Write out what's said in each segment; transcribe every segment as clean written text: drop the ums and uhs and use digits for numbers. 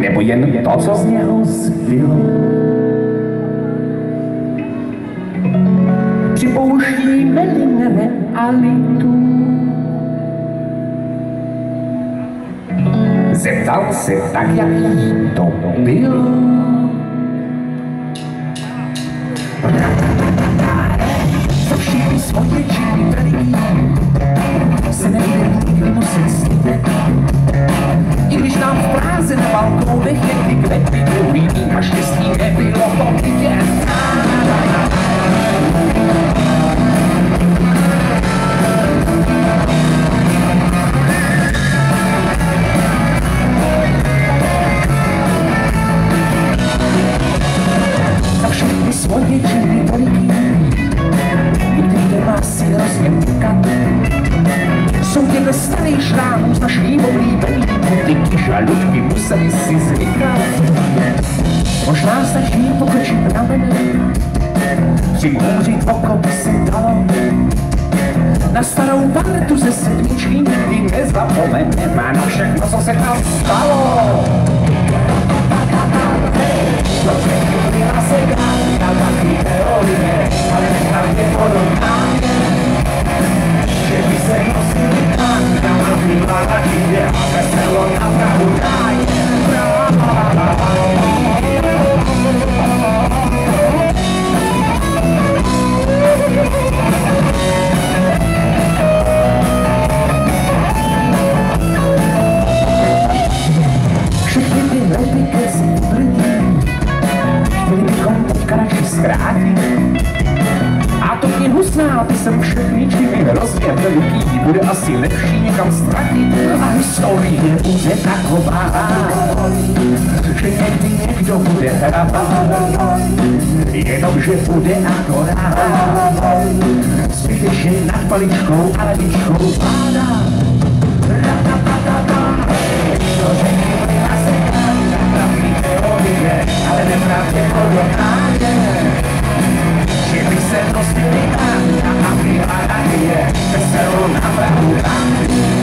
nebo jen to, co z něho zbylo. Připouštíme-li realitu, zeptal se tak, jak to bylo. Co všichni svoje činy veliký se nebude nikdy muset stydět. I když nám v Praze na balkónech někdy kvetly druhý a štěstí nebylo to vidět. Za všechny svoje činy veliký, nikdy nemá si rozněmkat. Jsou těhle starý šrámů z našich oblíbených butiky, žaludky museli si zvykat. Možná stačí pokrčit ramenem, přimhouřit oko by se dalo. Na starou partu ze sedmičky nikdy nezapomeneme a na všechno, co se tam stalo. Do všechny byla se krátká taky teorie, ale nepravděpodobná je, že by se nosili tak, a byla taky je a veselo na prahu ráje. Všechny ty repliky si tvrdí, chtěli bychom teďka radši zkrátit. A to knihu znáty jsem všechny činy rozměr veliký, bude asi lepší někam ztratit. A historie bude taková, že někdy někdo bude hrát, jenomže bude akorát. Zbytečně nad paličkou a ladičkou pádá. To řeky byla se pravý teorie, ale nepravděpodobná je, že by se nosili a byla naděje, veselou na prahu rádi.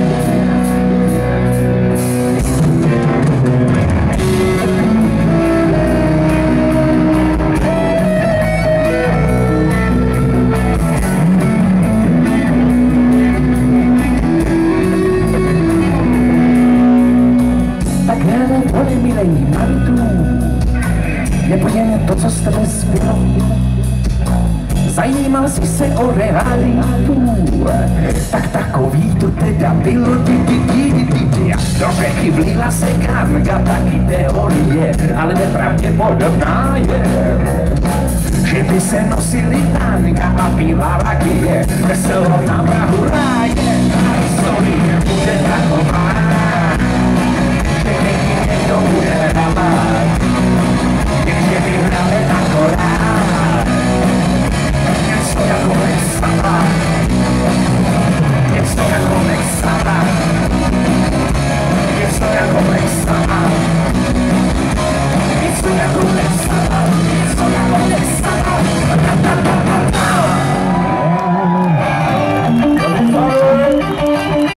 Tak nevole milej Maritu, nebo jen to, co z tebe zbylo. Zajímal jsi se o realitu, tak takový to teda bylo. Do řeky vlila se kárga, taky teorie, ale nepravděpodobná je, že by se nosili tánka a pila rakie, veselo na prahu